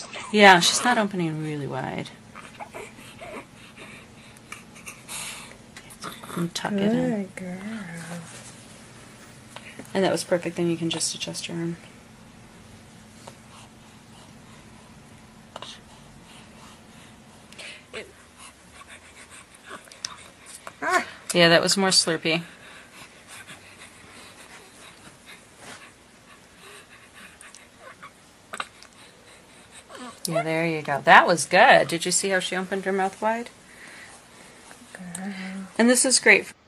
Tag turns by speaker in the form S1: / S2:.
S1: Yeah, she's not opening really wide. And tuck it in.
S2: Good girl.
S1: And that was perfect. Then you can just adjust your arm. Yeah, that was more slurpy. Yeah, there you go. That was good. Did you see how she opened her mouth wide?
S2: Good.
S1: And this is great.